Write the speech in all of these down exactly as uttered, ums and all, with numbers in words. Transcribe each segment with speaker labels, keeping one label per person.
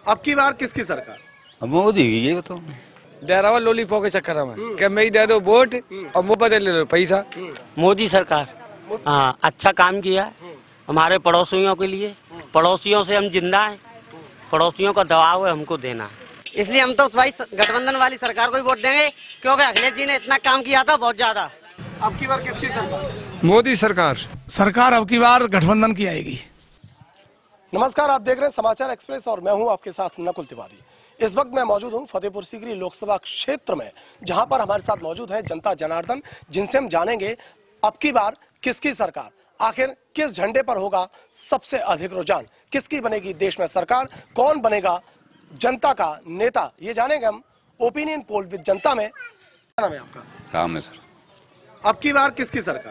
Speaker 1: अब की बार किसकी सरकार?
Speaker 2: अब मोदी की, ये बताओ।
Speaker 3: दे रहा लॉलीपॉप के चक्कर में क्या मैं दे दो वोट और मुँह पर ले लो पैसा।
Speaker 4: मोदी सरकार हाँ अच्छा काम किया हमारे पड़ोसियों के लिए। पड़ोसियों से हम जिंदा हैं, पड़ोसियों का दबाव है हमको देना,
Speaker 5: इसलिए हम तो भाई गठबंधन वाली सरकार को ही वोट देंगे, क्योंकि अखिलेश जी ने इतना काम किया था बहुत ज्यादा।
Speaker 1: अब की बार किसकी सरकार?
Speaker 6: मोदी सरकार।
Speaker 7: सरकार अब की बार गठबंधन की आएगी।
Speaker 1: नमस्कार, आप देख रहे हैं समाचार एक्सप्रेस और मैं हूं आपके साथ नकुल तिवारी। इस वक्त मैं मौजूद हूं फतेहपुर सीकरी लोकसभा क्षेत्र में, जहां पर हमारे साथ मौजूद है जनता जनार्दन, जिनसे हम जानेंगे अब की बार किसकी सरकार, आखिर किस झंडे पर होगा सबसे अधिक रुझान, किसकी बनेगी देश में सरकार, कौन बनेगा जनता का नेता, ये जानेंगे हम ओपिनियन पोल विद जनता में। क्या नाम है आपका?
Speaker 2: रामेश्वर।
Speaker 1: अब की बार किसकी सरकार?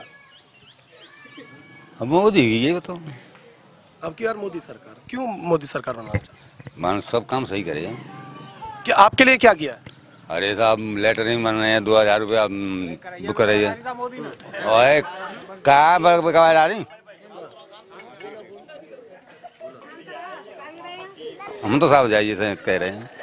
Speaker 2: अब मोदी की, ये बताओ।
Speaker 1: अब की बार मोदी सरकार। क्यों मोदी सरकार बनाना चाहते हैं?
Speaker 2: मान सब काम सही करेगा।
Speaker 1: कि आपके लिए क्या किया है?
Speaker 2: अरे साहब लेटरिंग बन रहे हैं, दो हजार रुपया बुक कर रही है। और कहाँ कहाँ जा रही? हम तो साहब जाइए से कह रहे हैं।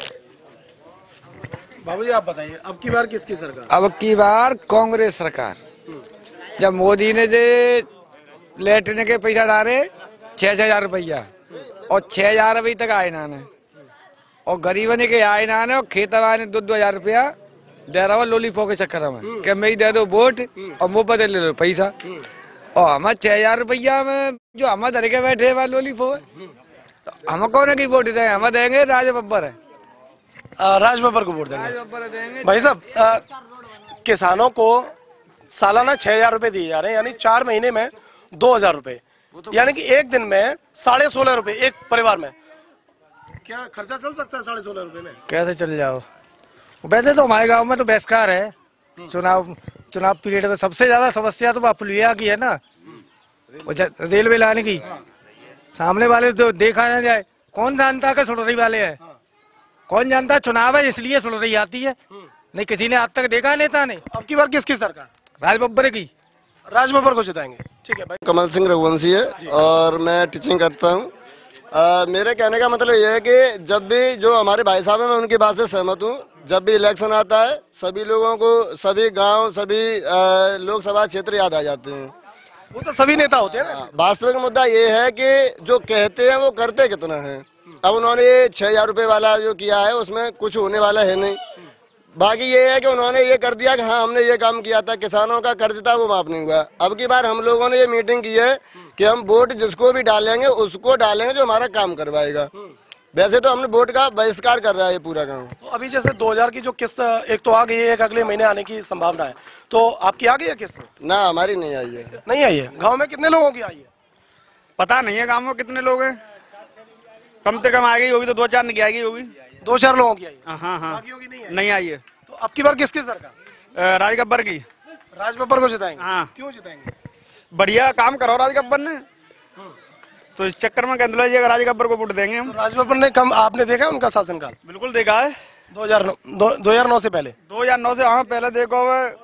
Speaker 1: बाबूजी आप बताइए, अब की बार किसकी सरकार?
Speaker 3: अब की बार कांग्रेस सरकार। जब मोदी ने जे लेटने के पैसा डाले छह छह हजार रुपया और छह हजार अभी तक आए ना ने, और गरीबन के आए ना ने, और खेतवा ने दो दो हजार रुपया दे रहा लॉलीपॉप के चक्कर में क्या मैं दे दो वोट और मुँह पर ले लो पैसा। और हम छह हजार रुपया में जो हम धर के बैठे वहाँ लॉलीपॉप है, तो हम कौन की वोट देंगे? हम देंगे राज बब्बर है,
Speaker 1: राज बब्बर को वोट देंगे।
Speaker 3: राज बब्बर देंगे।
Speaker 1: भाई साहब, किसानों को सालाना छह हजार रुपए दिए जा रहे हैं, यानी चार महीने में दो हजार रुपए, यानी कि एक दिन में साढ़े सोलह रुपए एक परिवार में। क्या खर्चा चल सकता है साढ़े सोलह रुपए में?
Speaker 7: कैसे चल जाओ? वैसे तो हमारे गांव में तो बहिष्कार है। चुनाव चुनाव पीरियड में सबसे ज्यादा समस्या तो पुलिया की है ना, रेलवे लाने की। सामने वाले तो देखा ना जाए, कौन जानता है सुनरी वाले है? कौन जानता है चुनाव है इसलिए सुनरी आती है? नहीं, किसी ने आज तक देखा नेता ने।
Speaker 1: अब की बार किसकी सरकार?
Speaker 7: राज बब्बर की।
Speaker 1: राज बब्बर को जिताएंगे। ठीक है भाई।
Speaker 8: कमल सिंह रघुवंशी है और मैं टीचिंग करता हूँ। मेरे कहने का मतलब ये है कि जब भी जो हमारे भाई साहब हैं, मैं उनकी बात से सहमत हूँ। जब भी इलेक्शन आता है सभी लोगों को, सभी गांव, सभी लोकसभा क्षेत्र याद आ जाते हैं।
Speaker 1: वो तो सभी नेता होते हैं ना।
Speaker 8: वास्तविक मुद्दा ये है कि जो कहते हैं वो करते कितना है। अब उन्होंने ये छह हजार रुपये वाला जो किया है उसमें कुछ होने वाला है नहीं। बाकी ये है कि उन्होंने ये कर दिया कि हाँ हमने ये काम किया था, किसानों का कर्ज था वो माफ नहीं हुआ। अब की बार हम लोगों ने ये मीटिंग की है कि हम वोट जिसको भी डालेंगे उसको डालेंगे जो हमारा काम करवाएगा। वैसे तो हमने वोट का बहिष्कार कर रहा है ये पूरा गाँव।
Speaker 1: तो अभी जैसे दो हजार की जो किस्त एक तो आ गई है, एक अगले महीने आने की संभावना है, तो आपकी आ गई है किस्त?
Speaker 8: ना, हमारी नहीं आई है।
Speaker 1: नहीं आई है। गाँव में कितने लोगों की आई है?
Speaker 9: पता नहीं है गाँव में कितने लोग हैं, कम से कम आ गई होगी तो दो चार की आएगी होगी।
Speaker 1: दो चार लोगों की आई है।
Speaker 9: हाँ हाँ
Speaker 1: बाकियों की नहीं है।
Speaker 9: नहीं आई है।
Speaker 1: तो अब की बार किसकी सरकार?
Speaker 9: राज गब्बर की।
Speaker 1: राज बब्बर को जिताएंगे?
Speaker 9: हाँ।
Speaker 1: क्यों जिताएंगे?
Speaker 9: बढ़िया काम करो राज गब्बर ने, तो इस चक्कर में कहते लीजिएगा राज गब्बर को वोट देंगे हम।
Speaker 1: तो राज बब्बर ने कम, आपने देखा है उनका शासनकाल?
Speaker 9: बिल्कुल देखा है।
Speaker 1: दो हजार नौ दो हजार नौ से पहले
Speaker 9: दो हजार नौ से हाँ पहले देखो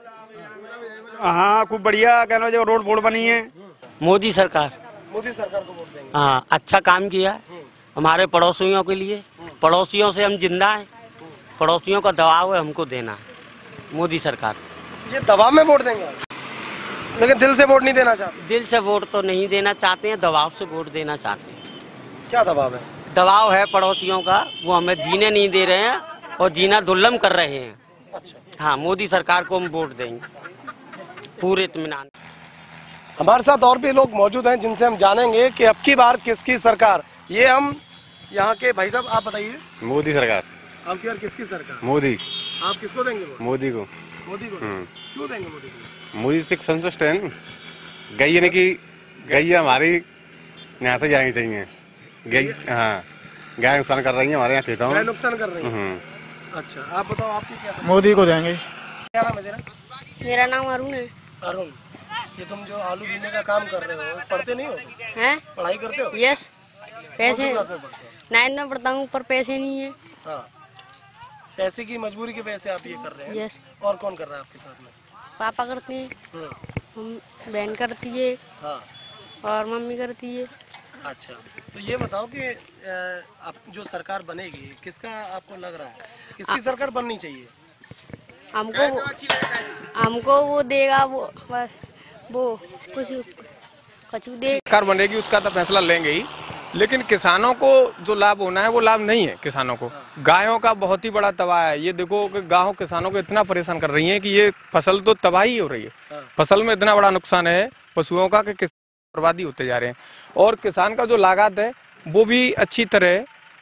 Speaker 9: हाँ खूब बढ़िया कहना जो रोड वोड बनी है।
Speaker 4: मोदी सरकार।
Speaker 1: मोदी सरकार को वोट देंगे।
Speaker 4: हाँ अच्छा काम किया हमारे पड़ोसियों के लिए। पड़ोसियों से हम जिंदा हैं, पड़ोसियों का दबाव है हमको देना, मोदी सरकार।
Speaker 1: ये दबाव में वोट देंगे, लेकिन दिल से वोट नहीं देना चाहते?
Speaker 4: दिल से वोट तो नहीं देना चाहते हैं, दबाव से वोट देना चाहते हैं।
Speaker 1: क्या दबाव है?
Speaker 4: दबाव है पड़ोसियों का, वो हमें जीने नहीं दे रहे हैं और जीना दुर्लभ कर रहे हैं।
Speaker 1: अच्छा।
Speaker 4: हाँ, मोदी सरकार को हम वोट देंगे पूरे इत्मीनान।
Speaker 1: हमारे साथ और भी लोग मौजूद हैं जिनसे हम जानेंगे कि अब की बार किसकी सरकार। ये हम यहाँ के भाई साहब, आप बताइए।
Speaker 6: मोदी सरकार।
Speaker 1: अब की बार किसकी सरकार?
Speaker 6: मोदी।
Speaker 1: आप किसको देंगे वोट?
Speaker 6: मोदी को।
Speaker 1: मोदी को। क्यों देंगे मोदी को?
Speaker 6: मोदी से संतुष्ट है ना, गई ने की गई हमारी यहाँ से जानी चाहिए। गई हाँ गाय नुकसान कर रही है हमारे यहाँ खेतों में,
Speaker 1: नुकसान कर रही है। अच्छा, आप बताओ आपकी क्या?
Speaker 7: मोदी को देंगे।
Speaker 1: क्या नाम है तेरा?
Speaker 5: मेरा नाम अरुण है।
Speaker 1: अरुण, ये तुम जो आलू बीने का काम कर रहे हो, पढ़ते नहीं हो?
Speaker 5: हैं?
Speaker 1: पढ़ाई करते हो?
Speaker 5: यस। पैसे
Speaker 1: नाइन्थ
Speaker 5: में पढ़ता हूँ पर पैसे नहीं है।
Speaker 1: हाँ, पैसे की मजबूरी की वजह से आप ये कर रहे हैं।
Speaker 5: यस।
Speaker 1: और कौन कर रहा है आपके साथ में?
Speaker 5: पापा करते हैं, हम बहन करती है
Speaker 1: हाँ।
Speaker 5: और मम्मी करती है।
Speaker 1: अच्छा, तो ये बताओ कि अब जो सरकार बनेगी किसका आपको लग रहा है, किसकी सरकार बननी चाहिए?
Speaker 10: हमको हमको वो देगा, वो बस वो कुछ कुछ दे।
Speaker 11: सरकार बनेगी उसका तो फैसला लेंगे ही, लेकिन किसानों को जो लाभ होना है वो लाभ नहीं है किसानों को। गायों का बहुत ही बड़ा तबाह है। ये देखो कि गायों किसानों को इतना परेशान कर रही हैं कि ये फसल तो तबाही हो रही है। फसल में इतना बड़ा नुकसान है पशुओं का कि किसान बर्बादी होते जा रहे हैं। और किसान का जो लागत है वो भी अच्छी तरह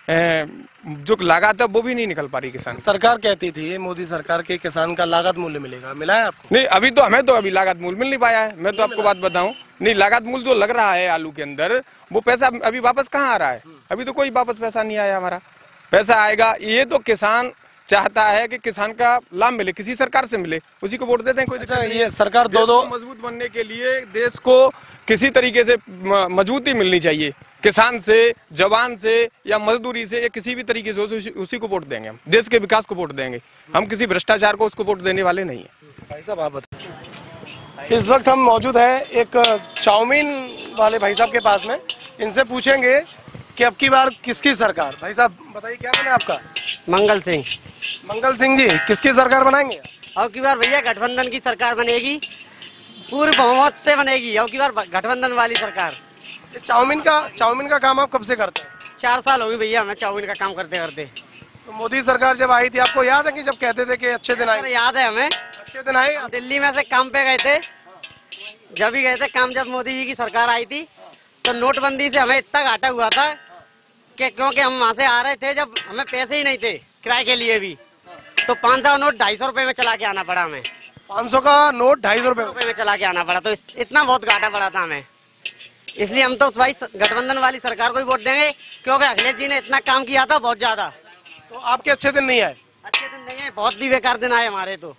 Speaker 11: जो लागत है वो भी नहीं निकल पा रही किसान।
Speaker 1: सरकार कहती थी मोदी सरकार के किसान का लागत मूल्य मिलेगा, मिला है आपको?
Speaker 11: नहीं, अभी तो हमें तो अभी लागत मूल्य मिल नहीं पाया है। मैं तो आपको बात बताऊं, नहीं लागत मूल्य जो लग रहा है आलू के अंदर वो पैसा अभी वापस कहाँ आ रहा है? अभी तो कोई वापस पैसा नहीं आया हमारा। पैसा आएगा, ये तो किसान चाहता है कि किसान का लाभ मिले, किसी सरकार से मिले, उसी को वोट देते हैं। कोई
Speaker 1: अच्छा, ये सरकार दो दो
Speaker 11: मजबूत बनने के लिए देश को किसी तरीके से मजबूती मिलनी चाहिए, किसान से, जवान से या मजदूरी से या किसी भी तरीके से उसी, उसी को वोट देंगे हम। देश के विकास को वोट देंगे हम, किसी भ्रष्टाचार को उसको वोट देने वाले नहीं है।
Speaker 1: भाई साहब आप बताइए, इस वक्त हम मौजूद हैं एक चाउमीन वाले भाई साहब के पास में, इनसे पूछेंगे कि अब की बार किसकी सरकार। भाई साहब बताइए, क्या नाम है आपका?
Speaker 5: मंगल सिंह।
Speaker 1: मंगल सिंह जी, किसकी सरकार बनाएंगे?
Speaker 5: अब की बार भैया गठबंधन की सरकार बनेगी, पूरी बहुमत से बनेगी। अब की बार गठबंधन वाली सरकार।
Speaker 1: चाउमीन का चाउमीन का काम आप कब से करते हैं?
Speaker 5: चार साल हो गए भैया हमें चाउमीन का काम करते करते।
Speaker 1: तो मोदी सरकार जब आई थी आपको याद है कि जब कहते थे कि अच्छे दिन आए?
Speaker 5: याद है हमें,
Speaker 1: अच्छे दिन आए।
Speaker 5: दिल्ली में से काम पे गए थे, जब भी गए थे काम, जब मोदी जी की सरकार आई थी तो नोटबंदी से हमें इतना घाटा हुआ था कि क्योंकि हम वहाँ से आ रहे थे जब हमें पैसे ही नहीं थे किराए के लिए भी, तो पाँच सौ नोट ढाई सौ रुपए में चला के आना पड़ा हमें।
Speaker 1: पाँच सौ का नोट ढाई सौ रुपए
Speaker 5: में चला के आना पड़ा, तो इतना बहुत घाटा पड़ा था हमें। इसलिए हम तो भाई गठबंधन वाली सरकार को ही वोट देंगे, क्योंकि अखिलेश जी ने इतना काम किया था बहुत ज्यादा।
Speaker 1: तो आपके अच्छे दिन नहीं आए?
Speaker 5: अच्छे दिन नहीं आए, बहुत ही बेकार दिन आए हमारे। तो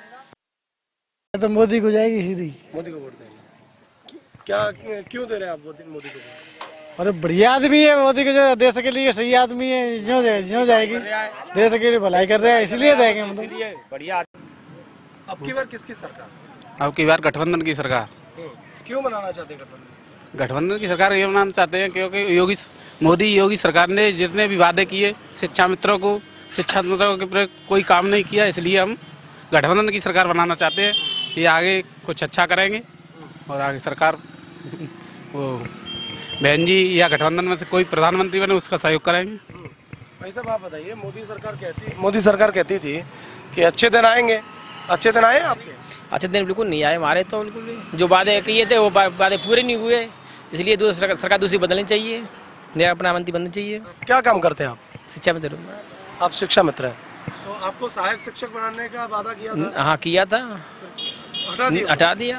Speaker 7: तो मोदी को जाएगी सीधी।
Speaker 1: मोदी को वोट देंगे? क्या क्यों दे रहे हैं आप मोदी को?
Speaker 7: अरे बढ़िया आदमी है मोदी के, जो देश के लिए सही आदमी है, जो जो जाएगी देश के लिए भलाई कर रहा है, इसलिए देंगे हम।
Speaker 11: बढ़िया।
Speaker 1: अब की बार किसकी सरकार?
Speaker 12: अब की बार गठबंधन की सरकार।
Speaker 1: क्यों बनाना चाहते हैं गठबंधन?
Speaker 12: गठबंधन की सरकार ये बनाना चाहते हैं क्योंकि योगी मोदी योगी सरकार ने जितने भी वादे किए शिक्षा मित्रों को शिक्षा मित्रों के प्रति कोई काम नहीं किया, इसलिए हम गठबंधन की सरकार बनाना चाहते हैं कि आगे कुछ अच्छा करेंगे और आगे सरकार वो बहन जी या गठबंधन में से कोई प्रधानमंत्री बने उसका सहयोग करेंगे।
Speaker 1: भाई साहब आप बताइए, मोदी सरकार कहती मोदी सरकार कहती थी कि अच्छे दिन आएंगे, अच्छे दिन आए आपके?
Speaker 13: अच्छे दिन बिल्कुल नहीं आए हमारे, तो बिल्कुल भी जो वादे किए थे वो वादे पूरे नहीं हुए, इसलिए दूसरा सरकार दूसरी बदलनी चाहिए, नया प्रधानमंत्री बननी चाहिए।
Speaker 1: क्या काम करते हैं आप?
Speaker 13: शिक्षा मित्र।
Speaker 1: आप शिक्षा मित्र हैं, तो आपको सहायक शिक्षक बनाने का वादा किया था?
Speaker 13: हाँ किया था,
Speaker 1: हटा दिया।
Speaker 13: हटा दिया।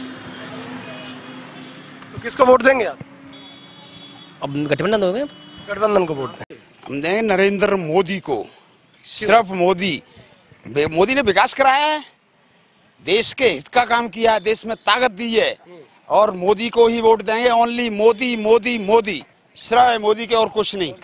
Speaker 1: तो किसको वोट देंगे आप?
Speaker 13: अब गठबंधन दोगे?
Speaker 1: गठबंधन को वोट देंगे।
Speaker 14: हम देंगे नरेंद्र मोदी को, सिर्फ मोदी। मोदी ने विकास कराया है, देश के हित का काम किया है, देश में ताकत दी है, और मोदी को ही वोट देंगे। ओनली मोदी मोदी मोदी, सिर्फ मोदी के और कुछ नहीं।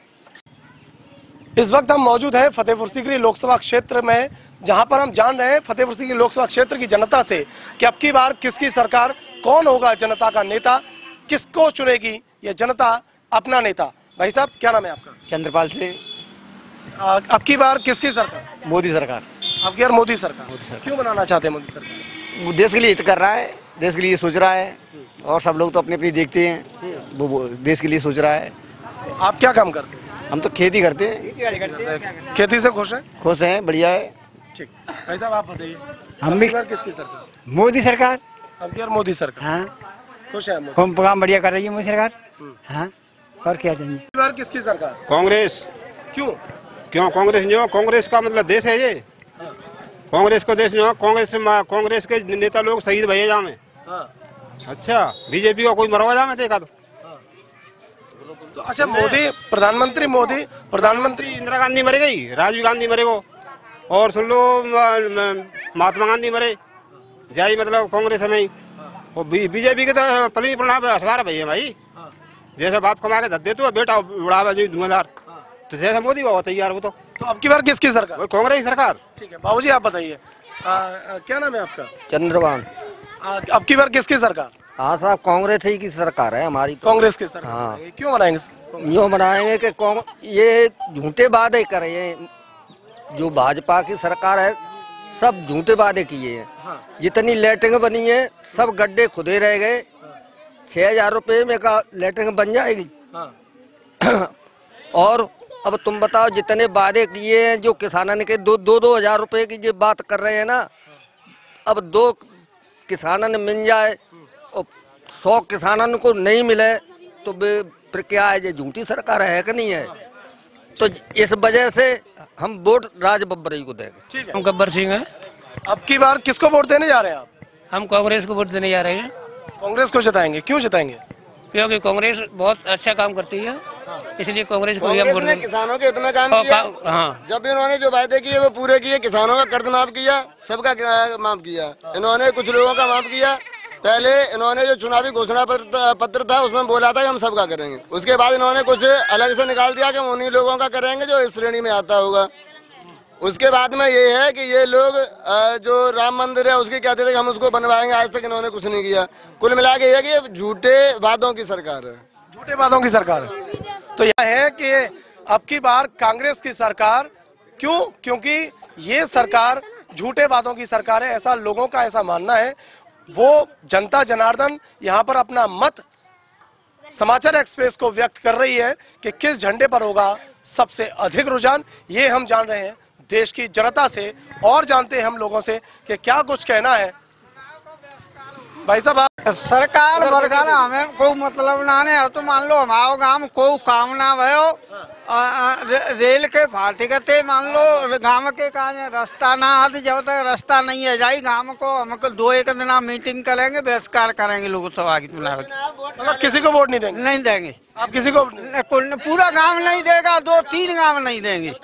Speaker 1: इस वक्त हम मौजूद हैं फतेहपुर सीकरी लोकसभा क्षेत्र में, जहां पर हम जान रहे हैं फतेहपुर सीकरी लोकसभा क्षेत्र की जनता से कि अब की बार किसकी सरकार, कौन होगा जनता का नेता, किसको चुनेगी ये जनता अपना नेता। भाई साहब क्या नाम है आपका?
Speaker 15: चंद्रपाल से।
Speaker 1: अब की बार किसकी सरकार?
Speaker 15: मोदी सरकार।
Speaker 1: अब की बार मोदी सरकार।
Speaker 15: मोदी सरकार।
Speaker 1: क्यों बनाना चाहते हैं मोदी सरकार?
Speaker 15: वो देश के लिए हित कर रहा है, देश के लिए सोच रहा है, और सब लोग तो अपने अपनी देखते हैं, वो, वो देश के लिए सोच रहा है।
Speaker 1: आप क्या काम करते हैं?
Speaker 15: हम तो खेती करते हैं।
Speaker 1: खेती से खुश हैं?
Speaker 15: खुश हैं, बढ़िया है।
Speaker 1: ठीक। भाई साहब आप बताइए,
Speaker 7: हम भी
Speaker 1: किसकी सरकार?
Speaker 7: मोदी सरकार।
Speaker 1: अब की बार मोदी सरकार।
Speaker 7: हाँ
Speaker 1: खुश है?
Speaker 7: कम काम बढ़िया कर रही है मोदी सरकार। हाँ, और क्या चाहिए?
Speaker 1: अब की बार किसकी सरकार?
Speaker 6: कांग्रेस।
Speaker 1: क्यों?
Speaker 6: क्यों कांग्रेस? जो कांग्रेस का मतलब देश है ये, कांग्रेस को देश जो कांग्रेस कांग्रेस के नेता लोग शहीद भैया जामे। अच्छा, बीजेपी का कोई मरवा जामे देखा तो?
Speaker 1: तो अच्छा, मोदी प्रधानमंत्री मोदी प्रधानमंत्री
Speaker 6: इंदिरा गांधी मरे गई, राजीव गांधी मरे गो, और सुन लो महात्मा गांधी मरे जाई, मतलब कांग्रेस में। और बीजेपी के तो पलनी प्रणाम हसगार भैया भाई, जैसे बाप कमा के धद्दे तो बेटा उड़ावा जो धुआंधार, तो जैसे मोदी बाबा तैयार वो तो।
Speaker 1: तो अब की बार किसकी सरकार?
Speaker 6: कांग्रेस सरकार।
Speaker 1: ठीक है बाबू जी आप बताइए, क्या नाम है आपका?
Speaker 15: चंद्रभान।
Speaker 1: अब की बार किसकी सरकार?
Speaker 16: हाँ साहब, कांग्रेस ही की सरकार है हमारी।
Speaker 1: कांग्रेस की सरकार।
Speaker 16: हाँ।
Speaker 1: क्यों बनाएंगे?
Speaker 16: यूँ बनाएंगे कि कांग- ये झूठे वादे कर रहे हैं। जो भाजपा की सरकार है सब झूठे वादे किए हैं।
Speaker 1: हाँ।
Speaker 16: जितनी लेटरिंग बनी है सब गड्ढे खुदे रह गए। छह हजार रुपये में का लेटरिंग बन जाएगी।
Speaker 1: हाँ।
Speaker 16: और अब तुम बताओ, जितने वादे किए हैं जो किसानों ने के दो दो दो हजार रुपये की जो बात कर रहे हैं ना, अब दो किसानों ने मिल जाए और सौ किसानों को नहीं मिले तो फिर क्या है? ये झूठी सरकार है कि नहीं है? तो इस वजह से हम वोट राज बब्बर को देंगे।
Speaker 13: हम गब्बर सिंह हैं।
Speaker 1: अब की बार किसको वोट देने जा रहे हैं आप?
Speaker 13: हम कांग्रेस को वोट देने जा रहे हैं।
Speaker 1: कांग्रेस को जिताएंगे। क्यों जिताएंगे?
Speaker 13: क्योंकि कांग्रेस बहुत अच्छा काम करती है, इसलिए कांग्रेस को ही हम
Speaker 8: कांग्रेस
Speaker 13: वोट
Speaker 8: ने
Speaker 13: देंगे।
Speaker 8: किसानों के हित में काम
Speaker 13: और
Speaker 8: किया।
Speaker 13: का- हाँ।
Speaker 8: जब भी इन्होंने जो वायदे किए वो पूरे किए। किसानों का कर्ज माफ किया, सबका किराया माफ किया। इन्होंने कुछ लोगों का माफ किया। पहले इन्होंने जो चुनावी घोषणा पत्र पत्र था उसमें बोला था कि हम सबका करेंगे। उसके बाद इन्होंने कुछ अलग से निकाल दिया कि हम उन्हीं लोगों का करेंगे जो इस श्रेणी में आता होगा। उसके बाद में ये है कि ये लोग अ, जो राम मंदिर है उसकी कहते थे कि हम उसको बनवाएंगे, आज तक इन्होंने कुछ नहीं किया। कुल मिला के ये है कि ये झूठे वादों की सरकार है।
Speaker 1: झूठे वादों की सरकार है। तो यह है कि अब की बार कांग्रेस की सरकार। क्यों? क्योंकि ये सरकार झूठे वादों की सरकार है, ऐसा लोगों का ऐसा मानना है। वो जनता जनार्दन यहाँ पर अपना मत समाचार एक्सप्रेस को व्यक्त कर रही है कि किस झंडे पर होगा सबसे अधिक रुझान। ये हम जान रहे हैं देश की जनता से और जानते हैं हम लोगों से कि क्या कुछ कहना है। भाई साहब, आप
Speaker 17: सरकार बरकार हमें कोई मतलब ना ने। तो मान लो हमारे गांव में कोई काम ना भयो, अ, अ, रे, रेल के फाटक थे, मान लो गांव के कहा रास्ता ना आते, जब तक रास्ता नहीं है जाई गांव को हमको दो एक दिन मीटिंग करेंगे, बहिष्कार करेंगे लोकसभा की चुनाव।
Speaker 1: मतलब किसी को वोट नहीं देंगे?
Speaker 17: नहीं देंगे।
Speaker 1: आप किसी को?
Speaker 17: पूरा गांव नहीं देगा, दो तीन गांव नहीं देंगे।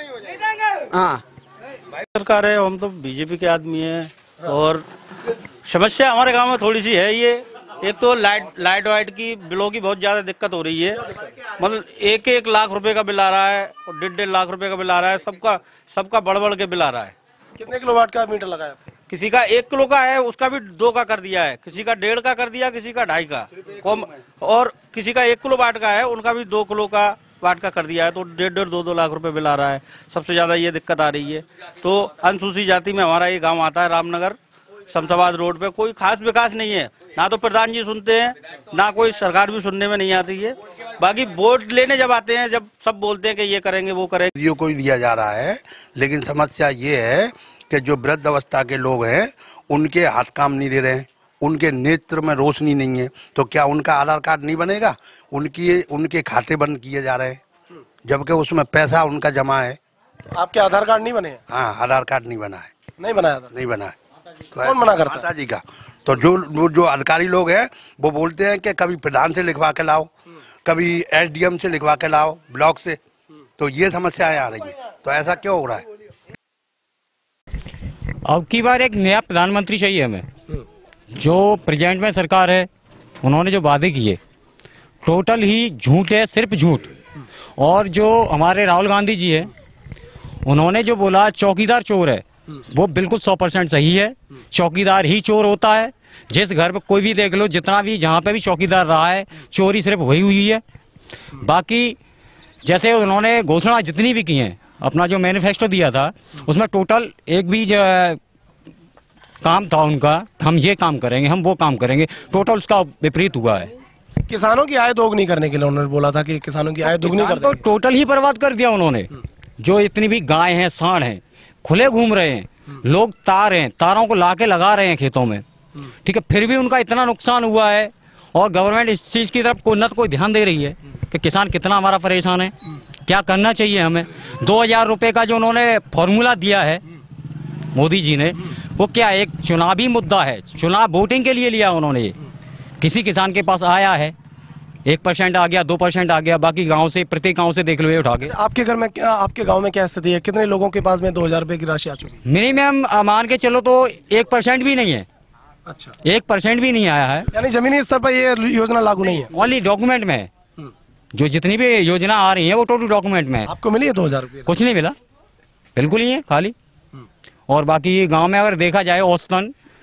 Speaker 17: हाँ,
Speaker 18: सरकार है, हम तो बीजेपी के आदमी हैं। और समस्या हमारे गांव में थोड़ी सी है। ये एक तो लाइट लाइट वाइट की बिलों की बहुत ज्यादा दिक्कत हो रही है। मतलब एक एक लाख रुपए का बिल आ रहा है और डेढ़ डेढ़ लाख रुपए का बिल आ रहा है। सबका सबका बढ़ बढ़ के बिल आ रहा है।
Speaker 1: कितने किलोवाट का मीटर लगाया?
Speaker 18: किसी का एक किलो का है, उसका भी दो का कर दिया है। किसी का डेढ़ का कर दिया, किसी का ढाई का कम, और किसी का एक किलो वाट का है, उनका भी दो किलो का वाट का कर दिया है। तो डेढ़ डेढ़ दो दो लाख रुपए बिल आ रहा है। सबसे ज्यादा ये दिक्कत आ रही है। तो अनुसूचित जाति में हमारा ये गाँव आता है रामनगर शमशाबाद रोड पे। कोई खास विकास नहीं है, ना तो प्रधान जी सुनते हैं, ना कोई सरकार भी सुनने में नहीं आती है। बाकी वोट लेने जब आते हैं, जब सब बोलते हैं कि ये करेंगे वो करेंगे,
Speaker 19: ये कोई दिया जा रहा है। लेकिन समस्या ये है कि जो वृद्ध अवस्था के लोग हैं उनके हाथ काम नहीं दे रहे हैं, उनके नेत्र में रोशनी नहीं है। तो क्या उनका आधार कार्ड नहीं बनेगा? उनकी उनके खाते बंद किए जा रहे हैं, जबकि उसमें पैसा उनका जमा है।
Speaker 1: आपके आधार कार्ड नहीं बने हैं?
Speaker 19: हाँ, आधार कार्ड नहीं बना है।
Speaker 1: नहीं बनाया था?
Speaker 19: नहीं बना है। तो
Speaker 1: कौन मना करता है?
Speaker 19: माता जी का। तो जो जो अधिकारी लोग हैं वो बोलते हैं कि कभी प्रधान से लिखवा के लाओ, कभी एसडीएम से लिखवा के लाओ, ब्लॉक से। तो ये समस्याएं आ रही है। तो ऐसा क्यों हो रहा है?
Speaker 20: अब की बार एक नया प्रधानमंत्री चाहिए हमें। जो प्रेजेंट में सरकार है उन्होंने जो वादे किए टोटल ही झूठ है, सिर्फ झूठ। और जो हमारे राहुल गांधी जी है उन्होंने जो बोला चौकीदार चोर है, वो बिल्कुल सौ परसेंट सही है। चौकीदार ही चोर होता है। जिस घर पे कोई भी देख लो, जितना भी जहाँ पे भी चौकीदार रहा है, चोरी सिर्फ वही हुई है। बाकी जैसे उन्होंने घोषणा जितनी भी की हैं, अपना जो मैनिफेस्टो दिया था उसमें टोटल एक भी काम था उनका, हम ये काम करेंगे, हम वो काम करेंगे, टोटल उसका विपरीत हुआ है।
Speaker 1: किसानों की आय दोगुनी करने के लिए उन्होंने बोला था कि किसानों की आय दोगुनी कर
Speaker 20: तो टोटल ही बर्बाद कर दिया उन्होंने। जो इतनी भी गाय हैं, सांड हैं, खुले घूम रहे हैं, लोग तार हैं, तारों को लाके लगा रहे हैं खेतों में, ठीक है, फिर भी उनका इतना नुकसान हुआ है। और गवर्नमेंट इस चीज़ की तरफ कोई न कोई ध्यान दे रही है कि किसान कितना हमारा परेशान है, क्या करना चाहिए हमें। दो हजार रुपये का जो उन्होंने फॉर्मूला दिया है मोदी जी ने, वो क्या एक चुनावी मुद्दा है, चुनाव वोटिंग के लिए लिया उन्होंने। किसी किसान के पास आया है, एक परसेंट आ गया, दो परसेंट आ गया, बाकी गांव से, प्रत्येक गांव से देख लो ये उठा के।
Speaker 1: आपके घर में, आपके गांव में क्या स्थिति है? कितने लोगों के पास में दो हजार रुपए की राशि आ चुकी है?
Speaker 20: मिनिमम मान के चलो तो एक परसेंट भी नहीं है।
Speaker 1: अच्छा,
Speaker 20: एक परसेंट भी नहीं आया है।
Speaker 1: यानी जमीनी स्तर पर ये योजना लागू नहीं है,
Speaker 20: ओनली डॉक्यूमेंट में है। जो जितनी भी योजना आ रही है वो टोटल डॉक्यूमेंट में है।
Speaker 1: आपको मिली है दो हजार रुपये?
Speaker 20: कुछ नहीं मिला, बिल्कुल ही है, खाली। और बाकी गांव में अगर देखा जाए औसतन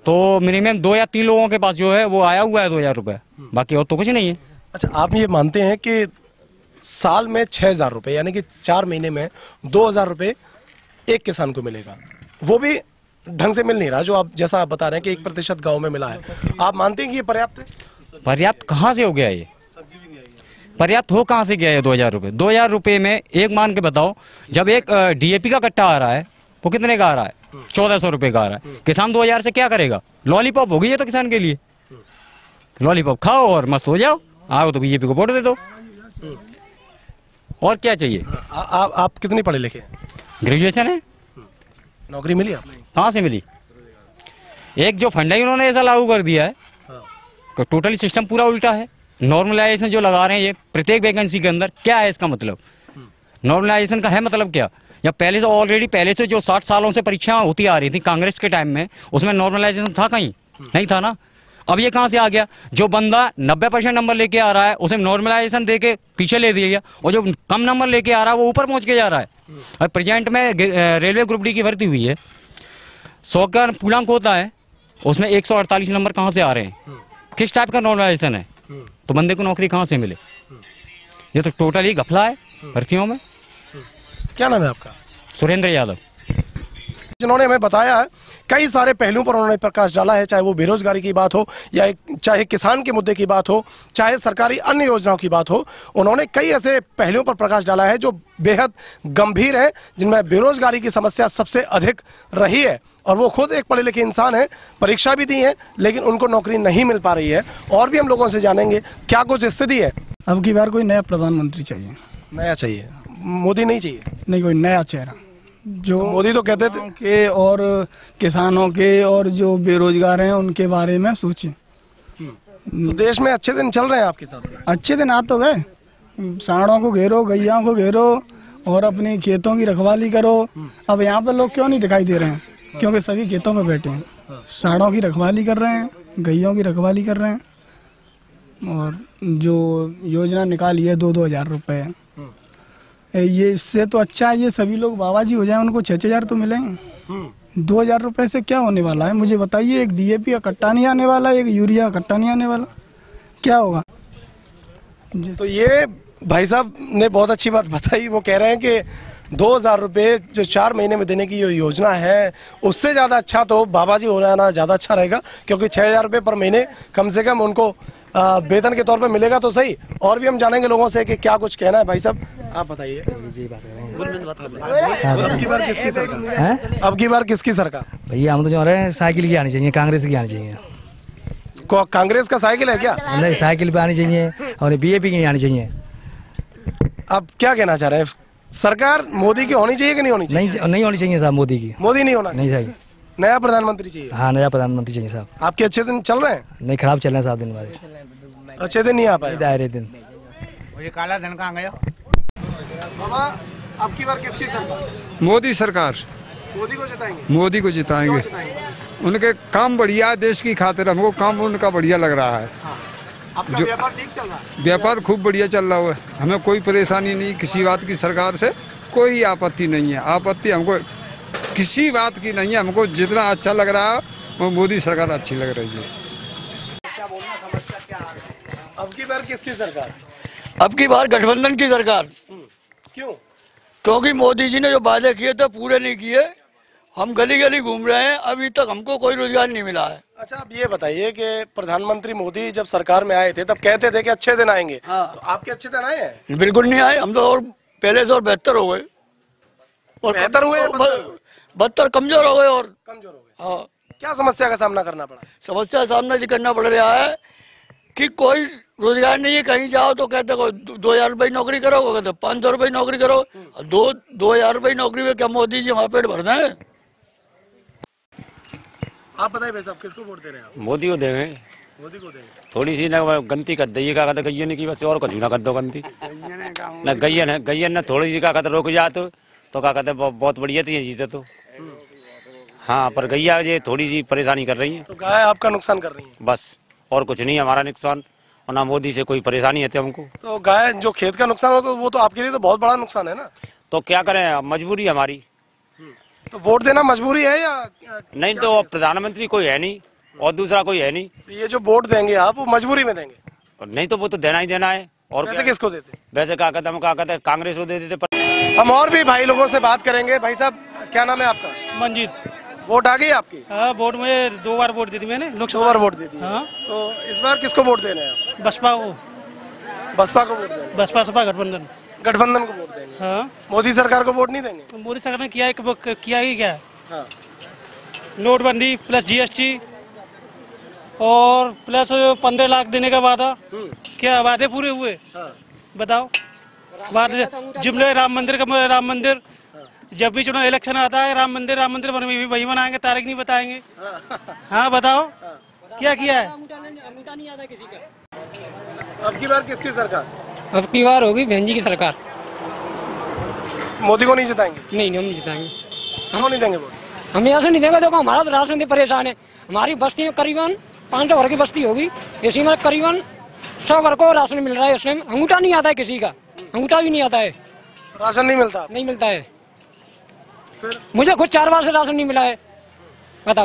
Speaker 20: तो मिनिमम दो या तीन लोगों के पास जो है वो आया हुआ है दो हजार रुपये, बाकी और तो कुछ नहीं है।
Speaker 1: अच्छा, आप ये मानते हैं कि साल में छह हजार रुपये यानी कि चार महीने में दो हजार रुपये एक किसान को मिलेगा, वो भी ढंग से मिल नहीं रहा, जो आप जैसा आप बता रहे हैं कि एक प्रतिशत गाँव में मिला है, आप मानते हैं कि ये पर्याप्त है?
Speaker 20: पर्याप्त कहाँ से हो गया ये? पर्याप्त हो कहाँ से गया है दो हजार रुपये? दो हजार रुपये में एक मान के बताओ, जब एक डीएपी का कट्टा आ रहा है वो कितने का आ रहा है? चौदह सौ रुपये का आ रहा है। किसान दो हजार से क्या करेगा? लॉलीपॉप हो गई है तो किसान के लिए, लॉलीपॉप खाओ और मस्त हो जाओ, आओ तो बीजेपी को वोट दे दो, और क्या चाहिए?
Speaker 1: आ, आ, आप कितने पढ़े लिखे?
Speaker 20: ग्रेजुएशन है।
Speaker 1: नौकरी मिली आपको?
Speaker 20: कहाँ से मिली? एक जो फंड है उन्होंने ऐसा लागू कर दिया है तो टोटली सिस्टम पूरा उल्टा है। नॉर्मलाइजेशन जो लगा रहे हैं ये प्रत्येक वैकेंसी के अंदर, क्या है इसका मतलब? नॉर्मलाइजेशन का है मतलब क्या? या पहले से ऑलरेडी पहले से जो साठ सालों से परीक्षाएं होती आ रही थी कांग्रेस के टाइम में, उसमें नॉर्मलाइजेशन था कहीं? नहीं था ना। अब ये कहाँ से आ गया? जो बंदा नब्बे परसेंट नंबर लेके आ रहा है उसे नॉर्मलाइजेशन दे के पीछे ले दिया गया, और जो कम नंबर लेके आ रहा है वो ऊपर पहुँच के जा रहा है। और प्रेजेंट में रेलवे ग्रुप डी की भर्ती हुई है, सौ का पूर्णांक होता है, उसमें एक सौ अड़तालीस नंबर कहाँ से आ रहे हैं? किस टाइप का नॉर्मलाइजेशन है? तो बंदे को नौकरी कहाँ से मिले? ये तो टोटली घपला है भर्तियों में।
Speaker 1: क्या नाम है आपका?
Speaker 20: सुरेंद्र यादव।
Speaker 1: जिन्होंने हमें बताया है कई सारे पहलुओं पर उन्होंने प्रकाश डाला है, चाहे वो बेरोजगारी की बात हो या एक, चाहे किसान के मुद्दे की बात हो, चाहे सरकारी अन्य योजनाओं की बात हो। उन्होंने कई ऐसे पहलुओं पर प्रकाश डाला है जो बेहद गंभीर है, जिनमें बेरोजगारी की समस्या सबसे अधिक रही है। और वो खुद एक पढ़े लिखे इंसान है, परीक्षा भी दी है, लेकिन उनको नौकरी नहीं मिल पा रही है। और भी हम लोगों से जानेंगे क्या कुछ स्थिति है।
Speaker 21: अब की बार कोई नया प्रधानमंत्री चाहिए।
Speaker 1: नया चाहिए? मोदी नहीं चाहिए?
Speaker 21: नहीं, कोई नया चेहरा जो
Speaker 1: तो मोदी तो कहते थे
Speaker 21: के और किसानों के और जो बेरोजगार हैं उनके बारे में सोचे।
Speaker 1: तो देश में अच्छे दिन चल रहे हैं आपके हिसाब से?
Speaker 21: अच्छे दिन आ तो गए, सांडों को घेरो, गैयाओं को घेरो और अपनी खेतों की रखवाली करो। अब यहाँ पर लोग क्यों नहीं दिखाई दे रहे हैं? क्योंकि सभी खेतों में बैठे हैं, सांडों की रखवाली कर रहे हैं, गैयों की रखवाली कर रहे हैं। और जो योजना निकाली है दो दो हजार रुपये, ये इससे तो अच्छा है ये सभी लोग बाबा जी हो जाए, उनको छः छः हजार तो मिलेंगे। दो हजार रुपये से क्या होने वाला है मुझे बताइए? एक डीएपी का कट्टा नहीं आने वाला, एक यूरिया का कट्टा नहीं आने वाला, क्या होगा?
Speaker 1: तो ये भाई साहब ने बहुत अच्छी बात बताई। वो कह रहे हैं कि दो हजार रुपये जो चार महीने में देने की जो योजना है उससे ज़्यादा अच्छा तो बाबा जी हो जाना ज़्यादा अच्छा रहेगा, क्योंकि छः हजार रुपये पर महीने कम से कम उनको वेतन के तौर पे मिलेगा तो सही। और भी हम जानेंगे लोगों से कि क्या कुछ कहना है। भाई साहब आप बताइए, अब की बार किसकी सरकार है? अब की बार किसकी सरकार?
Speaker 22: भैया हम तो जो रहे हैं साइकिल की आनी चाहिए, कांग्रेस की आनी चाहिए।
Speaker 1: कांग्रेस का साइकिल है क्या?
Speaker 22: नहीं, साइकिल पे आनी चाहिए और बीजेपी की नहीं आनी चाहिए।
Speaker 1: अब क्या कहना चाह रहे हैं? सरकार मोदी की होनी चाहिए कि नहीं होनी चाहिए?
Speaker 22: नहीं, नहीं होनी चाहिए साहब मोदी की।
Speaker 1: मोदी नहीं होना
Speaker 22: नहीं चाहिए,
Speaker 1: नया प्रधानमंत्री चाहिए।
Speaker 22: हाँ, नया प्रधानमंत्री चाहिए साहब।
Speaker 1: आपके अच्छे दिन चल रहे हैं?
Speaker 22: नहीं, खराब चल रहे हैं साहब दिन हमारे।
Speaker 1: अच्छे दिन नहीं आ पाए?
Speaker 22: दायरे दिन।
Speaker 23: ये काला धन कहाँ गया?
Speaker 1: बाबा अब की बार किसकी सरकार?
Speaker 24: मोदी सरकार।
Speaker 1: मोदी को जिताएंगे?
Speaker 24: मोदी को जिताएंगे। उनके काम बढ़िया, देश की खातिर हमको काम उनका बढ़िया लग रहा है।
Speaker 1: हाँ। आपका
Speaker 24: जो
Speaker 1: व्यापार ठीक चल रहा है?
Speaker 24: व्यापार खूब बढ़िया चल रहा है, हमें कोई परेशानी नहीं, किसी बात की सरकार से कोई आपत्ति नहीं है। आपत्ति हमको किसी बात की नहीं है, हमको जितना अच्छा लग रहा है वो मोदी सरकार अच्छी लग रही है।
Speaker 1: अब की बार किसकी सरकार?
Speaker 25: अब की बार गठबंधन की सरकार।
Speaker 1: क्यों?
Speaker 25: क्योंकि मोदी जी ने जो वादे किए थे पूरे नहीं किए। हम गली गली घूम रहे हैं, अभी तक हमको कोई रोजगार नहीं मिला है।
Speaker 1: अच्छा, अब ये बताइए कि प्रधानमंत्री मोदी जब सरकार में आए थे तब कहते थे कि अच्छे दिन आएंगे।
Speaker 25: हाँ।
Speaker 1: तो आपके अच्छे दिन आए हैं?
Speaker 25: बिल्कुल नहीं आए, हम तो और पहले से और बेहतर हो गए। और
Speaker 1: बेहतर हुए?
Speaker 25: बदतर कमजोर हो गए और
Speaker 1: कमजोर हो गए।
Speaker 25: हाँ।
Speaker 1: क्या समस्या का सामना करना पड़ा?
Speaker 25: समस्या का सामना जी करना पड़ रहा है कि कोई रोजगार नहीं है। कहीं जाओ तो कहते हो दो हजार रुपये नौकरी करो, कहते पाँच सौ रुपये नौकरी करो। दो दो हजार रुपये नौकरी में क्या मोदी जी हमारा पेट भर दें?
Speaker 1: आप बताइए भाई साहब, किसको वोट दे रहे हैं आप?
Speaker 26: मोदी को देंगे।
Speaker 1: मोदी को देंगे।
Speaker 26: थोड़ी सी ना गलती कर दी, क्या कहते गैयन की, बस और कुछ ना कर दो गलती ना। गैयन है, गैयन ने थोड़ी सी क्या कहते रुक जा तो तो क्या कहते बहुत बढ़िया थी जीते तो। हाँ, पर गैया ये थोड़ी सी परेशानी कर रही है।
Speaker 1: तो गाय आपका नुकसान कर रही है?
Speaker 26: बस और कुछ नहीं हमारा नुकसान, और ना मोदी से कोई परेशानी है हमको।
Speaker 1: तो गाय जो खेत का नुकसान हो तो वो तो आपके लिए तो बहुत बड़ा नुकसान है ना।
Speaker 26: तो क्या करें, मजबूरी हमारी।
Speaker 1: तो वोट देना मजबूरी है या?
Speaker 26: नहीं, तो प्रधानमंत्री कोई है नहीं, और दूसरा कोई है नहीं।
Speaker 1: ये जो वोट देंगे आप, वो मजबूरी में देंगे?
Speaker 26: और नहीं तो वो तो देना ही देना है। और
Speaker 1: वैसे किसको देते?
Speaker 26: वैसे क्या कहते हम क्या कहते कांग्रेस को दे देते पर...
Speaker 1: हम और भी भाई लोगों से बात करेंगे। भाई साहब, क्या नाम है आपका?
Speaker 2: मंजीत।
Speaker 1: वोट आ गई आपकी?
Speaker 2: हाँ, वोट में दो बार वोट दी थी मैंने, लोकसभा
Speaker 1: दो बार वोट दे दी।
Speaker 2: हाँ।
Speaker 1: तो इस बार किसको वोट देना है?
Speaker 2: बसपा को।
Speaker 1: बसपा को वोट देंगे?
Speaker 2: बसपा सपा गठबंधन।
Speaker 1: गठबंधन को वोट देंगे?
Speaker 2: हाँ।
Speaker 1: मोदी सरकार को वोट नहीं देंगे?
Speaker 2: मोदी सरकार ने किया है, किया ही क्या?
Speaker 1: हाँ।
Speaker 2: नोटबंदी प्लस जीएसटी और प्लस पंद्रह लाख देने का वादा, क्या वादे पूरे हुए?
Speaker 1: हाँ।
Speaker 2: बताओ। वादे जुमले राम मंदिर का, राम मंदिर जब भी चुनाव इलेक्शन आता है, राम मंदिर राम मंदिर बन भी वही बनाएंगे, तारीख नहीं बताएंगे। हाँ बताओ, क्या किया है?
Speaker 1: अब की बार किसकी सरकार?
Speaker 3: अब की बार होगी बहन जी की सरकार।
Speaker 1: मोदी को नहीं जिताएंगे?
Speaker 3: नहीं नहीं, हम नहीं जिताएंगे।
Speaker 1: हम नहीं देंगे वोट?
Speaker 3: हम ऐसे नहीं देंगे। देखो हमारा तो राशन से परेशान है। हमारी बस्ती में करीबन पाँच सौ घर की बस्ती होगी, इसी में करीबन सौ घर को राशन मिल रहा है। उसमें अंगूठा नहीं आता है किसी का, अंगूठा भी नहीं आता है।
Speaker 1: राशन नहीं मिलता?
Speaker 3: नहीं मिलता है। फिर? मुझे खुद चार बार से राशन नहीं मिला है। बताओ।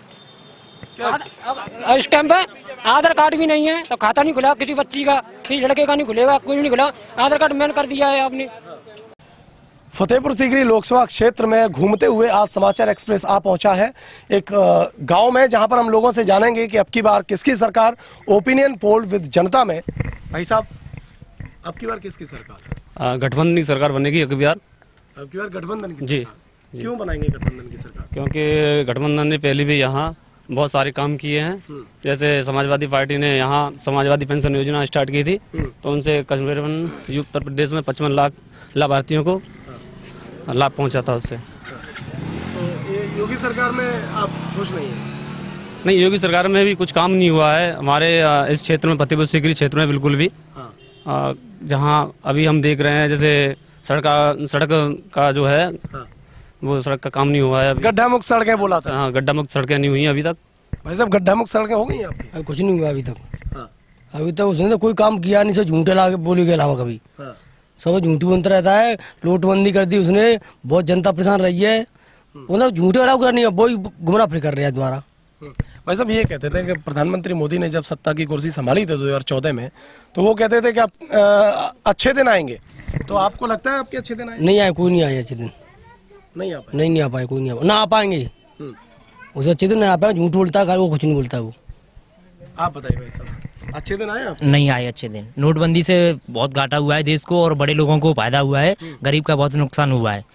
Speaker 3: इस टाइम पे आधार कार्ड भी नहीं है तो खाता नहीं खुला किसी बच्ची का, किसी लड़के का नहीं खुलेगा, कोई नहीं खुला। आधार कार्ड बैन कर दिया है आपने।
Speaker 1: फतेहपुर सीकरी लोकसभा क्षेत्र में घूमते हुए आज समाचार एक्सप्रेस आ पहुंचा है एक गांव में, जहां पर हम लोगों से जानेंगे कि अब की बार किसकी सरकार। ओपिनियन पोल विद जनता में। भाई साहब, अब की बार किसकी सरकार?
Speaker 4: गठबंधन की सरकार बनेगी अब की बार।
Speaker 1: अब की बार गठबंधन की
Speaker 4: जी,
Speaker 1: जी। क्यों बनाएंगे गठबंधन की सरकार?
Speaker 4: क्योंकि गठबंधन ने पहले भी यहाँ बहुत सारे काम किए हैं। जैसे समाजवादी पार्टी ने यहाँ समाजवादी पेंशन योजना स्टार्ट की थी, तो उनसे करीबन उत्तर प्रदेश में पचपन लाख लाभार्थियों को लाभ पहुंचा था उससे।
Speaker 1: तो ये योगी सरकार में आप खुश नहीं हैं?
Speaker 4: नहीं, योगी सरकार में भी कुछ काम नहीं हुआ है हमारे इस क्षेत्र में, फतेहपुर सीकरी क्षेत्र में बिल्कुल भी। हाँ। जहाँ अभी हम देख रहे हैं जैसे सड़क सड़क का जो है, हाँ। वो सड़क का काम नहीं हुआ है।
Speaker 1: गड्ढा मुक्त सड़कें बोला था।
Speaker 4: हाँ, गड्ढा मुक्त सड़कें नहीं हुई अभी तक।
Speaker 1: भाई साहब, गड्ढा मुक्त सड़कें हो गई आपकी?
Speaker 5: कुछ नहीं हुआ अभी तक। हाँ। अभी तक उसने तो कोई काम किया नहीं, सब झूठे ला के बोली के अलावा कभी। हाँ। सब झूठी बनता रहता है। नोटबंदी कर दी उसने, बहुत जनता परेशान रही है। मतलब झूठे वाला करनी है, वही गुमराह फिर कर रहे हैं दोबारा।
Speaker 1: भाई साहब, ये कहते थे कि प्रधानमंत्री मोदी ने जब सत्ता की कुर्सी संभाली थी दो हजार चौदह में, तो वो कहते थे कि आप आ, अच्छे दिन आएंगे। तो आपको लगता है आपके अच्छे दिन आएंगे?
Speaker 5: नहीं आए, कोई नहीं आए अच्छे दिन।
Speaker 1: नहीं आ पाए?
Speaker 5: नहीं नहीं आ पाए, कोई नहीं आ पाए, ना आ पाएंगे। उसे अच्छे दिन नहीं आ पाए, झूठ बोलता है वो, कुछ नहीं बोलता वो।
Speaker 1: आप बताइए भाई साहब, अच्छे दिन आए आप?
Speaker 9: नहीं आए अच्छे दिन। नोटबंदी से बहुत घाटा हुआ है देश को और बड़े लोगों को फायदा हुआ है, गरीब का बहुत नुकसान हुआ है।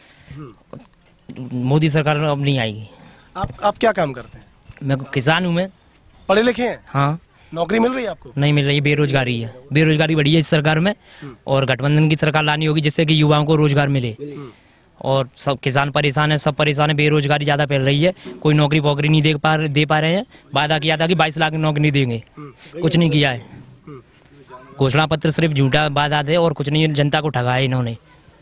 Speaker 9: मोदी सरकार अब नहीं आएगी।
Speaker 1: आप आप क्या काम करते हैं?
Speaker 9: मैं किसान हूँ। मैं
Speaker 1: पढ़े लिखे हैं?
Speaker 9: हाँ।
Speaker 1: नौकरी मिल रही है आपको?
Speaker 9: नहीं मिल रही, बेरोजगारी है। बेरोजगारी बढ़ी है इस सरकार में, और गठबंधन की सरकार लानी होगी जिससे कि युवाओं को रोजगार मिले। और सब किसान परेशान है, सब परेशान है, बेरोजगारी ज्यादा फैल रही है। कोई नौकरी वोकरी नहीं दे पा दे पा रहे हैं। वादा किया था कि बाईस लाख नौकरी देंगे, कुछ नहीं किया है। घोषणा पत्र सिर्फ झूठा वादा थे और कुछ नहीं, जनता को ठगा है इन्होंने।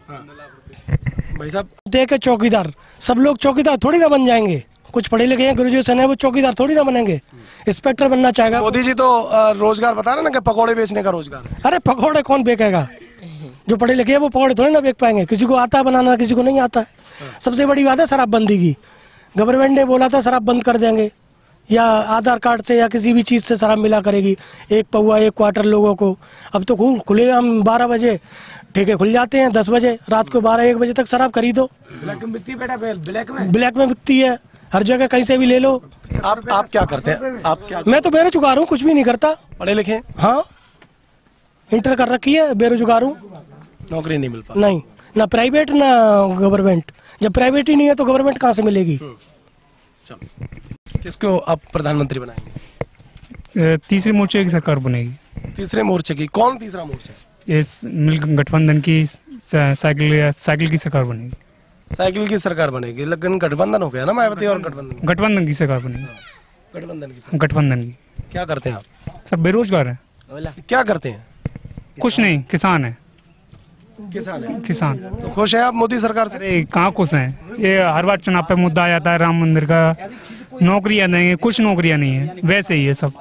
Speaker 1: भाई साहब,
Speaker 21: देख चौकीदार, सब लोग चौकीदार थोड़ी ना बन जाएंगे। कुछ पढ़े लिखे हैं, ग्रेजुएशन है, वो चौकीदार थोड़ी ना बनेंगे। इंस्पेक्टर बनना चाहेगा।
Speaker 1: मोदी जी तो रोजगार बता रहे ना कि पकौड़े बेचने का रोजगार है।
Speaker 21: अरे पकौड़े कौन बेचेगा? जो पढ़े लिखे हैं वो पकौड़े थोड़ी ना बेच पाएंगे। किसी को आता है बनाना, किसी को नहीं आता है। सबसे बड़ी बात है शराबबंदी की। गवर्नमेंट ने बोला था शराब बंद कर देंगे, या आधार कार्ड से या किसी भी चीज से शराब मिला करेगी, एक पौवा एक क्वार्टर लोगों को। अब तो खुले हम बारह बजे ठेके खुल जाते हैं, दस बजे रात को बारह एक बजे तक शराब खरीदो।
Speaker 5: ब्लैक में बिकती है बेटा, ब्लैक में
Speaker 21: ब्लैक में बिकती है, हर जगह कहीं से भी ले लो।
Speaker 1: आप आप क्या करते हैं? आप क्या?
Speaker 21: मैं तो बेरोजगार हूँ, कुछ भी नहीं करता।
Speaker 1: पढ़े लिखे?
Speaker 21: हाँ, इंटर कर रखी है, बेरोजगार हूँ।
Speaker 1: नौकरी नहीं मिल पा?
Speaker 21: नहीं, ना प्राइवेट ना गवर्नमेंट। जब प्राइवेट ही नहीं है तो गवर्नमेंट कहाँ से मिलेगी?
Speaker 1: चलो, किसको आप प्रधानमंत्री बनाएंगे?
Speaker 10: तीसरे मोर्चे की सरकार बनेगी।
Speaker 1: तीसरे मोर्चे की? कौन तीसरा मोर्चा?
Speaker 10: इस मिल गठबंधन की साइकिल साइकिल की सरकार बनेगी।
Speaker 1: साइकिल की सरकार बनेगी, लेकिन गठबंधन हो गया ना, मायावती और गठबंधन।
Speaker 10: गठबंधन की सरकार बनेगी।
Speaker 1: गठबंधन की?
Speaker 10: गठबंधन की।
Speaker 1: क्या करते हैं आप?
Speaker 10: सब बेरोजगार है।
Speaker 1: क्या करते हैं?
Speaker 10: कुछ नहीं, किसान है।
Speaker 1: किसान है?
Speaker 10: किसान।
Speaker 1: तो खुश हैं आप मोदी सरकार से?
Speaker 10: अरे कहाँ खुश हैं, ये हर बार चुनाव पे मुद्दा आ जाता है राम मंदिर का। नौकरियां नहीं, कुछ नौकरियां नहीं है, वैसे ही है सब।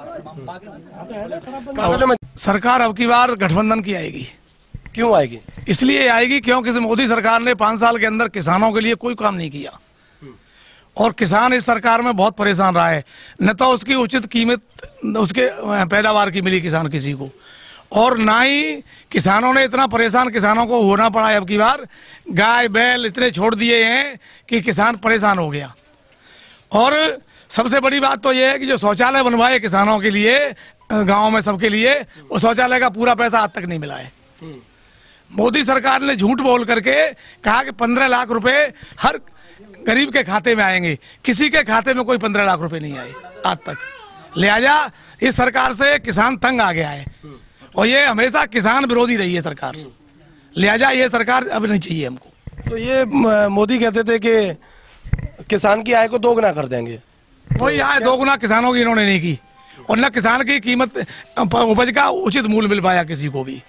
Speaker 27: सरकार अब की बार गठबंधन की आएगी।
Speaker 1: क्यों आएगी?
Speaker 27: इसलिए आएगी क्योंकि मोदी सरकार ने पाँच साल के अंदर किसानों के लिए कोई काम नहीं किया। और किसान इस सरकार में बहुत परेशान रहा है। न तो उसकी उचित कीमत उसके पैदावार की मिली किसान किसी को, और ना ही किसानों ने इतना परेशान किसानों को होना पड़ा है। अब की बार गाय बैल इतने छोड़ दिए हैं कि किसान परेशान हो गया। और सबसे बड़ी बात तो ये है कि जो शौचालय बनवाए किसानों के लिए गांव में सबके लिए, वो शौचालय का पूरा पैसा आज तक नहीं मिला है। मोदी सरकार ने झूठ बोल करके कहा कि पंद्रह लाख रुपए हर गरीब के खाते में आएंगे। किसी के खाते में कोई पंद्रह लाख रुपए नहीं आए आज तक। लिहाजा इस सरकार से किसान तंग आ गया है, और ये हमेशा किसान विरोधी रही है सरकार। लिहाजा ये सरकार अब नहीं चाहिए हमको।
Speaker 1: तो ये म, मोदी कहते थे कि किसान की आय को दोगुना कर देंगे,
Speaker 27: वही आय दोगुना किसानों की इन्होंने नहीं की, और न किसान की कीमत उपज का उचित मूल्य मिल पाया किसी को भी।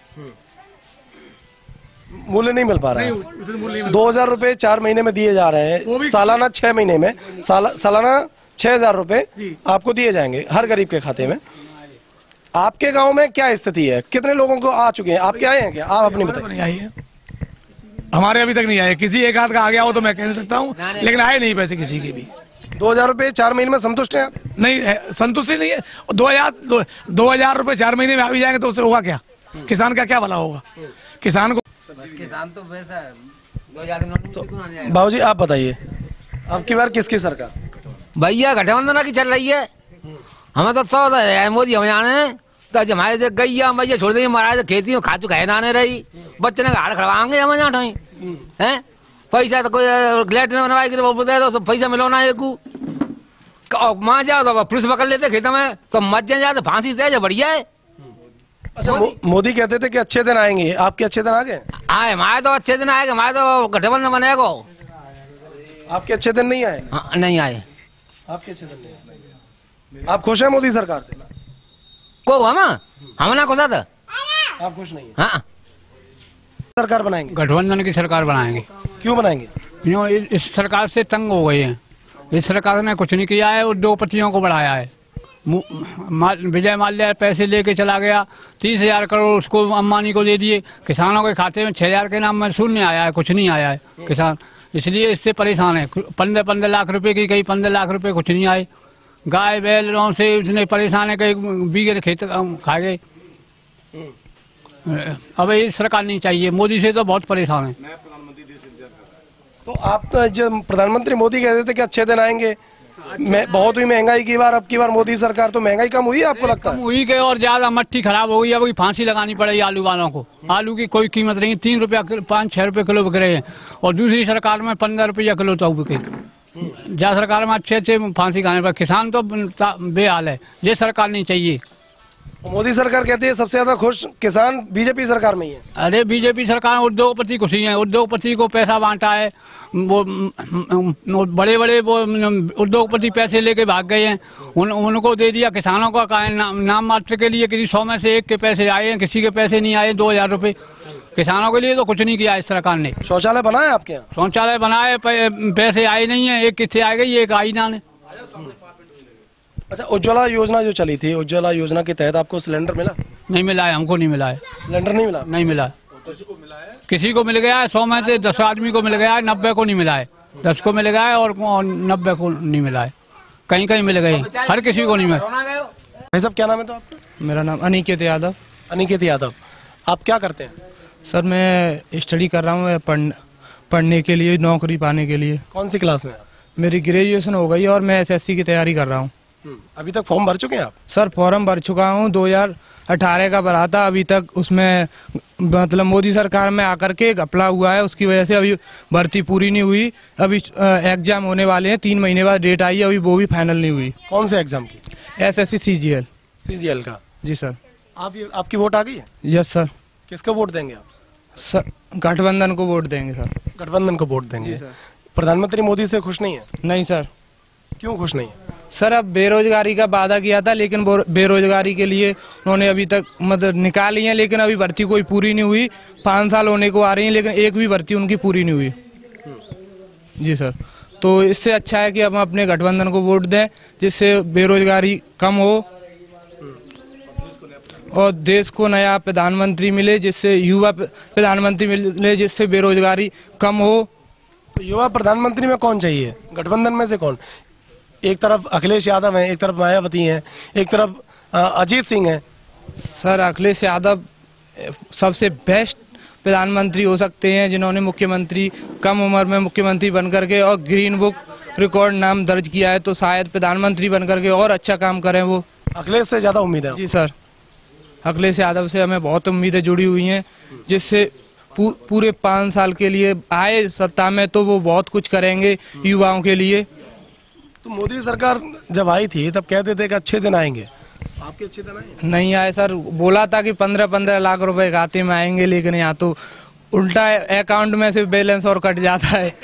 Speaker 1: मूल्य नहीं मिल पा रहा है। दो हजार रुपए चार महीने में दिए जा रहे हैं, सालाना छह महीने में साला, सालाना छह हजार रुपए आपको दिए जाएंगे हर गरीब के खाते में। आपके गांव में क्या स्थिति है? कितने लोगों को आ चुके हैं? आपके आए हैं क्या? आप अपनी बताइए।
Speaker 27: हमारे अभी तक नहीं आए। किसी एक आध का आ गया हो तो मैं कह नहीं सकता हूँ, लेकिन आए नहीं पैसे किसी के भी।
Speaker 1: दो हजार रुपए चार महीने में संतुष्ट हैं?
Speaker 27: नहीं है, संतुष्टि नहीं है। दो हजार दो, दो हजार रुपए चार महीने में आ भी जाएंगे तो उससे होगा क्या? किसान का क्या भला होगा? किसान को
Speaker 6: किसान तो वैसा
Speaker 1: तो बाबूजी आप बताइए, अब की बार किसकी सरकार?
Speaker 6: भैया गठबंधन की चल रही है। हमें तो तो मोदी हम जाने तो हमारे गैया भैया छोड़ देंगे, महाराज खेती में खाचू कहे ना रही, बच्चे ने हाड़ खड़वाएंगे हमें यहाँ ठाई है। पैसा तो कोई ग्लेट में बनवाए तो पैसा मिलो ना एक माँ जाओ तो पुलिस पकड़ लेते खेतों में, तो मत जाए तो फांसी दे बढ़िया है।
Speaker 1: अच्छा, मो, मोदी कहते थे कि अच्छे दिन आएंगे, आपके अच्छे दिन आ गए?
Speaker 6: आए हमारे तो अच्छे दिन आएगा, हमारे तो गठबंधन बनेगा।
Speaker 1: आपके अच्छे दिन नहीं आए?
Speaker 6: हाँ, नहीं आए।
Speaker 1: आपके अच्छे दिन नहीं आए। आप खुश हैं मोदी सरकार से?
Speaker 6: को हम हम ना खुश था।
Speaker 1: आप खुश नहीं?
Speaker 6: हाँ।
Speaker 1: सरकार बनाएंगे?
Speaker 7: गठबंधन की सरकार बनाएंगे।
Speaker 1: क्यों बनाएंगे?
Speaker 7: क्यों? इस सरकार से तंग हो गए हैं। इस सरकार ने कुछ नहीं किया है, उद्योगपतियों को बढ़ाया है। विजय माल्या पैसे लेके चला गया, तीस हजार करोड़ उसको अंबानी को दे दिए। किसानों के खाते में छह हजार के नाम में शून्य आया है, कुछ नहीं आया है किसान, इसलिए इससे परेशान है। पंद्रह पंद्रह लाख रुपए की कई पंद्रह लाख रुपए कुछ नहीं आए। गाय बैलों से उसने परेशान है, कई बीघे खेत खा गए। अब ये सरकार नहीं चाहिए, मोदी से तो बहुत परेशान है।
Speaker 1: तो आप तो जब प्रधानमंत्री मोदी कहते थे कि अच्छे दिन आएंगे, मैं बहुत हुई महंगाई की बार, अब की बार मोदी सरकार तो महंगाई कम हुई है आपको लगता है?
Speaker 7: कम हुई के और ज्यादा मट्टी खराब हो गई। अब फांसी लगानी पड़ेगी आलू वालों को। आलू की कोई कीमत नहीं, तीन रुपया पाँच छह रुपये किलो बिक रहे हैं, और दूसरी सरकार में पंद्रह रुपया किलो तो बिके। जहाँ सरकार में अच्छे अच्छे फांसी खाने पर किसान तो बेहाल है। ये सरकार नहीं चाहिए।
Speaker 1: मोदी सरकार कहती है सबसे ज्यादा खुश किसान बीजेपी सरकार में ही है।
Speaker 7: अरे बीजेपी सरकार उद्योगपति खुश ही है। उद्योगपति को पैसा बांटा है, वो बड़े बड़े वो उद्योगपति पैसे लेके भाग गए हैं, उन उनको दे दिया। किसानों का का नाम, नाम मात्र के लिए किसी सौ में से एक के पैसे आए हैं, किसी के पैसे नहीं आए। दो हजार रुपये किसानों के लिए तो कुछ नहीं किया इस सरकार ने।
Speaker 1: शौचालय बनाए आपके यहाँ?
Speaker 7: शौचालय बनाए, पैसे आए नहीं है। एक किससे आ गई, एक आई ना ने।
Speaker 1: अच्छा, उज्ज्वला योजना जो चली थी, उज्ज्वला योजना के तहत आपको सिलेंडर मिला?
Speaker 7: नहीं मिला है, हमको नहीं मिला है।
Speaker 1: सिलेंडर नहीं मिला?
Speaker 7: नहीं मिला। किसी को मिल गया है, सौ में से दस आदमी को मिल गया है, नब्बे को नहीं मिला है। दस को मिल गया है और नब्बे को नहीं मिला है। कहीं कहीं मिल गए, हर किसी को नहीं मिला।
Speaker 1: भाई साहब क्या नाम है तो आपका?
Speaker 22: मेरा नाम अनिकेत यादव।
Speaker 1: अनिकेत यादव, आप क्या करते हैं?
Speaker 22: सर मैं स्टडी कर रहा हूँ पढ़, पढ़ने के लिए, नौकरी पाने के लिए।
Speaker 1: कौन सी क्लास में?
Speaker 22: मेरी ग्रेजुएशन हो गई और मैं एसएससी की तैयारी कर रहा हूँ।
Speaker 1: अभी तक फॉर्म भर चुके हैं आप?
Speaker 22: सर फॉर्म भर चुका हूँ, दो हजार अठारह का भरा था। अभी तक उसमें मतलब मोदी सरकार में आकर के घपला हुआ है, उसकी वजह से अभी भर्ती पूरी नहीं हुई। अभी एग्जाम होने वाले हैं, तीन महीने बाद डेट आई है, अभी वो भी फाइनल नहीं हुई।
Speaker 1: कौन से एग्जाम की?
Speaker 22: SSC CGL.
Speaker 1: सीजीएल का?
Speaker 22: जी सर।
Speaker 1: आप ये आपकी वोट आ गई है?
Speaker 22: Yes sir.
Speaker 1: किसका वोट देंगे आप?
Speaker 22: सर गठबंधन को वोट देंगे सर।
Speaker 1: गठबंधन को वोट देंगे। प्रधानमंत्री मोदी से खुश नहीं है?
Speaker 22: नहीं सर।
Speaker 1: क्यों खुश नहीं है?
Speaker 22: सर अब बेरोजगारी का वादा किया था, लेकिन बेरोजगारी के लिए उन्होंने अभी तक मतलब निकाली है, लेकिन अभी भर्ती कोई पूरी नहीं हुई। पाँच साल होने को आ रही है, लेकिन एक भी भर्ती उनकी पूरी नहीं हुई। जी सर, तो इससे अच्छा है कि हम अपने गठबंधन को वोट दें, जिससे बेरोजगारी कम हो और देश को नया प्रधानमंत्री मिले, जिससे युवा प्रधानमंत्री मिले, जिससे बेरोजगारी कम हो
Speaker 1: तो युवा प्रधानमंत्री में कौन चाहिए, गठबंधन में से कौन? एक तरफ अखिलेश यादव हैं, एक तरफ मायावती हैं, एक तरफ अजीत सिंह हैं।
Speaker 22: सर अखिलेश यादव सबसे बेस्ट प्रधानमंत्री हो सकते हैं, जिन्होंने मुख्यमंत्री कम उम्र में मुख्यमंत्री बनकर के और ग्रीन बुक रिकॉर्ड नाम दर्ज किया है, तो शायद प्रधानमंत्री बनकर के और अच्छा काम करें वो।
Speaker 1: अखिलेश से ज़्यादा उम्मीद है?
Speaker 22: जी सर, अखिलेश यादव से हमें बहुत उम्मीदें जुड़ी हुई हैं, जिससे पू, पूरे पाँच साल के लिए आए सत्ता में तो वो बहुत कुछ करेंगे युवाओं के लिए।
Speaker 1: तो मोदी सरकार जब आई थी तब कहते थे कि अच्छे दिन आएंगे, आपके अच्छे दिन आए?
Speaker 22: नहीं आए सर, बोला था कि पंद्रह पंद्रह लाख रुपए खाते में आएंगे, लेकिन यहाँ तो उल्टा अकाउंट में से बैलेंस और कट जाता है।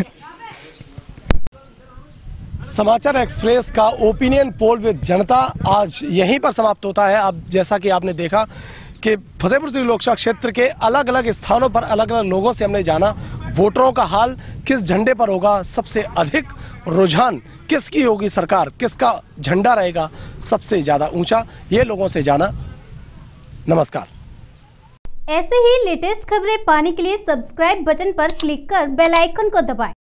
Speaker 1: समाचार एक्सप्रेस का ओपिनियन पोल विद जनता आज यहीं पर समाप्त होता है। अब जैसा कि आपने देखा कि फतेहपुर सीकरी लोकसभा क्षेत्र के अलग अलग स्थानों पर अलग अलग लोगों से हमने जाना वोटरों का हाल, किस झंडे पर होगा सबसे अधिक रुझान, किसकी होगी सरकार, किसका झंडा रहेगा सबसे ज़्यादा ऊंचा, ये लोगों से जाना। नमस्कार।
Speaker 8: ऐसे ही लेटेस्ट खबरें पाने के लिए सब्सक्राइब बटन पर क्लिक कर बेल आइकन को दबाएं।